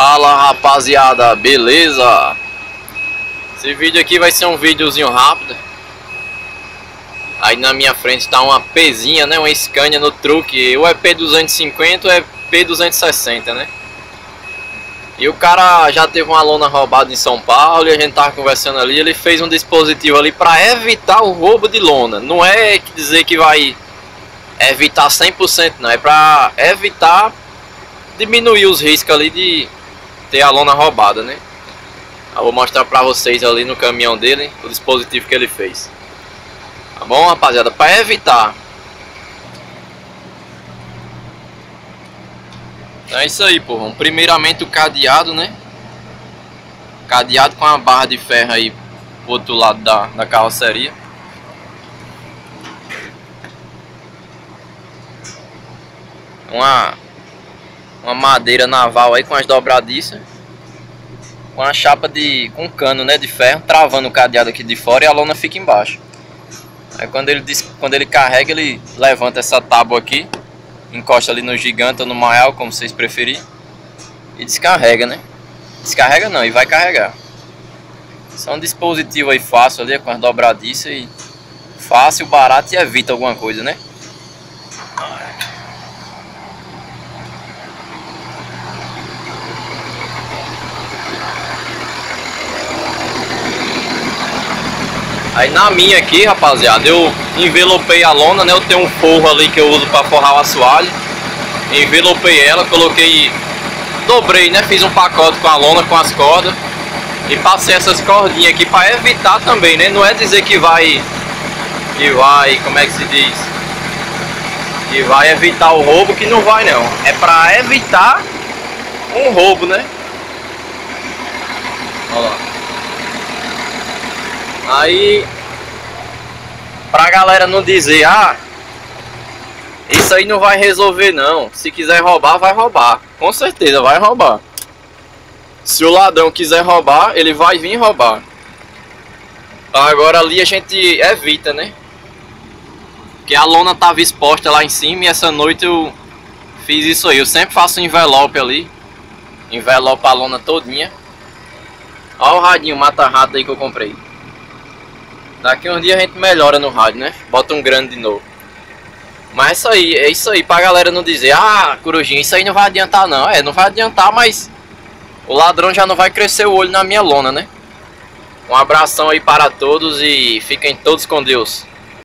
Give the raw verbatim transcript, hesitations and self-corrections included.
Fala rapaziada, beleza? Esse vídeo aqui vai ser um videozinho rápido. Aí na minha frente tá uma Pzinha, né? Uma Scania no truque. Ou é P duzentos e cinquenta ou é P duzentos e sessenta, né? E o cara já teve uma lona roubada em São Paulo e a gente tava conversando ali. Ele fez um dispositivo ali para evitar o roubo de lona. Não é dizer que vai evitar cem por cento, não. É para evitar, diminuir os riscos ali de ter a lona roubada, né? Eu vou mostrar pra vocês ali no caminhão dele o dispositivo que ele fez. Tá bom, rapaziada? Para evitar. Então é isso aí, porra. Primeiramente o cadeado, né? Cadeado com a barra de ferro aí pro outro lado da, da carroceria. Uma, uma madeira naval aí com as dobradiças. Com a chapa de... com cano, né, de ferro, travando o cadeado aqui de fora e a lona fica embaixo. Aí quando ele, quando ele carrega, ele levanta essa tábua aqui, encosta ali no gigante ou no maial, como vocês preferirem, e descarrega, né? Descarrega não, e vai carregar. Isso é um dispositivo aí fácil ali, com as dobradiças e fácil, barato e evita alguma coisa, né? Aí na minha aqui, rapaziada, eu envelopei a lona, né? Eu tenho um forro ali que eu uso para forrar o assoalho. Envelopei ela, coloquei, dobrei, né? Fiz um pacote com a lona, com as cordas. E passei essas cordinhas aqui para evitar também, né? Não é dizer que vai, que vai, como é que se diz? Que vai evitar o roubo, que não vai não. É para evitar um roubo, né? Olha lá. Aí, pra galera não dizer, ah, isso aí não vai resolver não. Se quiser roubar, vai roubar. Com certeza, vai roubar. Se o ladrão quiser roubar, ele vai vir roubar. Agora ali a gente evita, né? Porque a lona tava exposta lá em cima e essa noite eu fiz isso aí. Eu sempre faço um envelope ali. Envelope a lona todinha. Olha o radinho mata-rato aí que eu comprei. Daqui uns dias a gente melhora no rádio, né? Bota um grande de novo. Mas é isso aí, é isso aí, pra galera não dizer, ah, Corujinha, isso aí não vai adiantar não. É, não vai adiantar, mas o ladrão já não vai crescer o olho na minha lona, né? Um abração aí para todos e fiquem todos com Deus.